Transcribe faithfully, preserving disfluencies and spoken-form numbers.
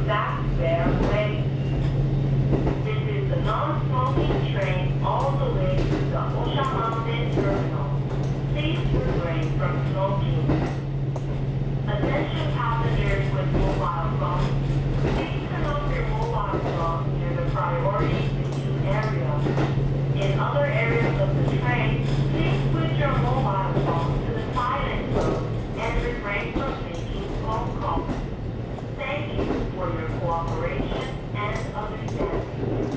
back there ready. This is the non-smoking train all the way to the Oshahambe Terminal. Please refrain from smoking. Attention passengers with mobile phones. Please turn off your mobile phone near the priority queue area. In other areas of the train, please switch your mobile phone to the silent mode and refrain from making phone calls. Thank you for your cooperation and understanding.